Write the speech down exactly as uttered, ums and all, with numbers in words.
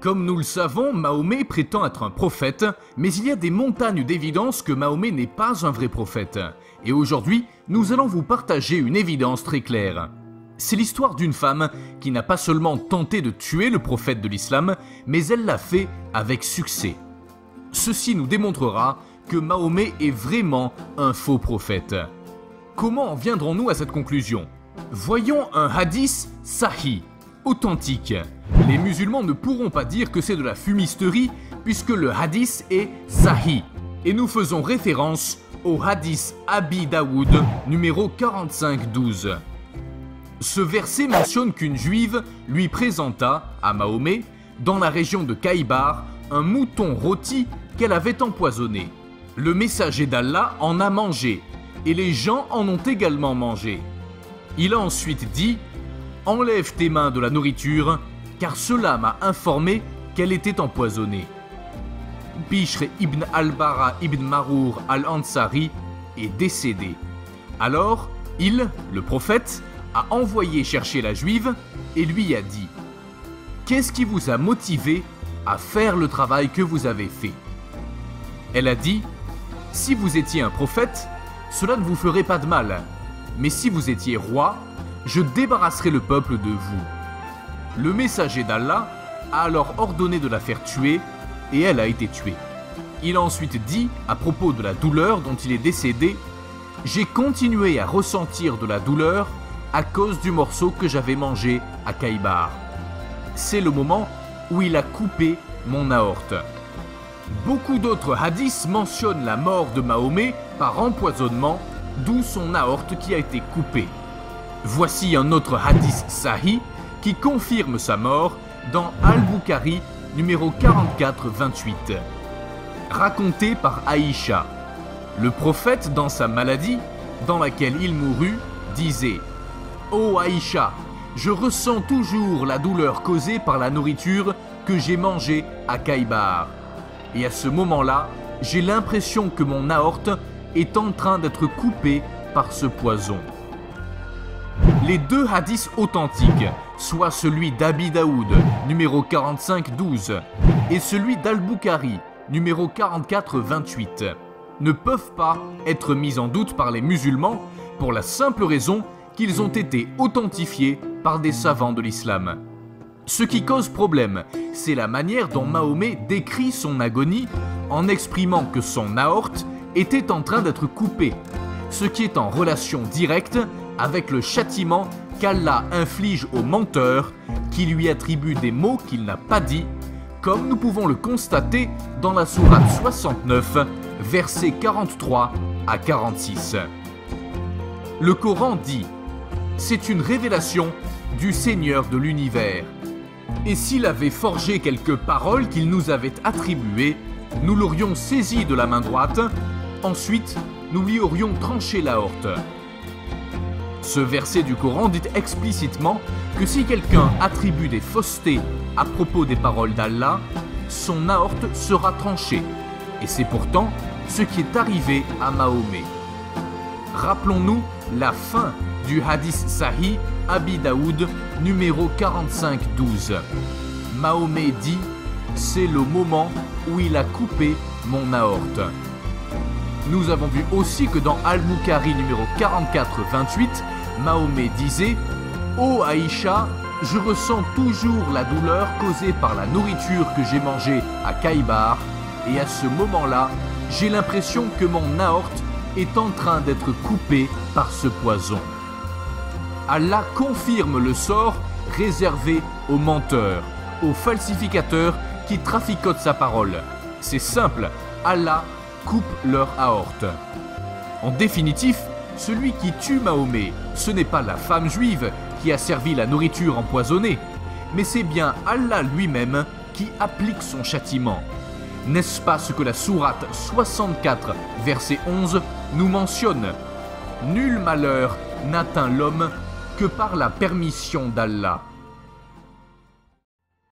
Comme nous le savons, Mahomet prétend être un prophète, mais il y a des montagnes d'évidence que Mahomet n'est pas un vrai prophète. Et aujourd'hui, nous allons vous partager une évidence très claire. C'est l'histoire d'une femme qui n'a pas seulement tenté de tuer le prophète de l'islam, mais elle l'a fait avec succès. Ceci nous démontrera que Mahomet est vraiment un faux prophète. Comment en viendrons-nous à cette conclusion? Voyons un hadith sahih, authentique. Les musulmans ne pourront pas dire que c'est de la fumisterie puisque le hadith est sahih. Et nous faisons référence au hadith Abi Daoud numéro quarante-cinq douze. Ce verset mentionne qu'une juive lui présenta à Mahomet, dans la région de Khaïbar, un mouton rôti qu'elle avait empoisonné. Le messager d'Allah en a mangé et les gens en ont également mangé. Il a ensuite dit « Enlève tes mains de la nourriture, car cela m'a informé qu'elle était empoisonnée. » Bishr ibn al-Bara ibn Marour al-Ansari est décédé. Alors, il, le prophète, a envoyé chercher la juive et lui a dit « Qu'est-ce qui vous a motivé à faire le travail que vous avez fait ?» Elle a dit « Si vous étiez un prophète, cela ne vous ferait pas de mal. Mais si vous étiez roi, je débarrasserai le peuple de vous. » Le messager d'Allah a alors ordonné de la faire tuer et elle a été tuée. Il a ensuite dit à propos de la douleur dont il est décédé « J'ai continué à ressentir de la douleur à cause du morceau que j'avais mangé à Khaïbar. C'est le moment où il a coupé mon aorte. » Beaucoup d'autres hadiths mentionnent la mort de Mahomet par empoisonnement, d'où son aorte qui a été coupée. Voici un autre hadith sahih qui confirme sa mort dans Al-Bukhari numéro quarante-quatre vingt-huit. Raconté par Aïcha. Le prophète, dans sa maladie, dans laquelle il mourut, disait « Ô Aïcha, je ressens toujours la douleur causée par la nourriture que j'ai mangée à Khaïbar. Et à ce moment-là, j'ai l'impression que mon aorte est en train d'être coupée par ce poison. » Les deux hadiths authentiques, soit celui d'Abi Daoud, numéro quarante-cinq douze, et celui d'Al-Bukhari, numéro quarante-quatre vingt-huit, ne peuvent pas être mis en doute par les musulmans pour la simple raison qu'ils ont été authentifiés par des savants de l'islam. Ce qui cause problème, c'est la manière dont Mahomet décrit son agonie en exprimant que son aorte était en train d'être coupée, ce qui est en relation directe avec le châtiment qu'Allah inflige au menteur qui lui attribue des mots qu'il n'a pas dit, comme nous pouvons le constater dans la sourate soixante-neuf, versets quarante-trois à quarante-six. Le Coran dit « C'est une révélation du Seigneur de l'univers. Et s'il avait forgé quelques paroles qu'il nous avait attribuées, nous l'aurions saisi de la main droite, ensuite nous lui aurions tranché l'aorte. » Ce verset du Coran dit explicitement que si quelqu'un attribue des faussetés à propos des paroles d'Allah, son aorte sera tranchée. Et c'est pourtant ce qui est arrivé à Mahomet. Rappelons-nous la fin du hadith sahih Abi Daoud numéro quarante-cinq douze. Mahomet dit « C'est le moment où il a coupé mon aorte. » Nous avons vu aussi que dans Al-Bukhari numéro quarante-quatre vingt-huit, Mahomet disait « Ô Aïcha, je ressens toujours la douleur causée par la nourriture que j'ai mangée à Khaïbar et à ce moment-là, j'ai l'impression que mon aorte est en train d'être coupée par ce poison. » Allah confirme le sort réservé aux menteurs, aux falsificateurs qui traficotent sa parole. C'est simple, Allah coupe leur aorte. En définitif, celui qui tue Mahomet, ce n'est pas la femme juive qui a servi la nourriture empoisonnée, mais c'est bien Allah lui-même qui applique son châtiment. N'est-ce pas ce que la sourate soixante-quatre, verset onze, nous mentionne? Nul malheur n'atteint l'homme que par la permission d'Allah.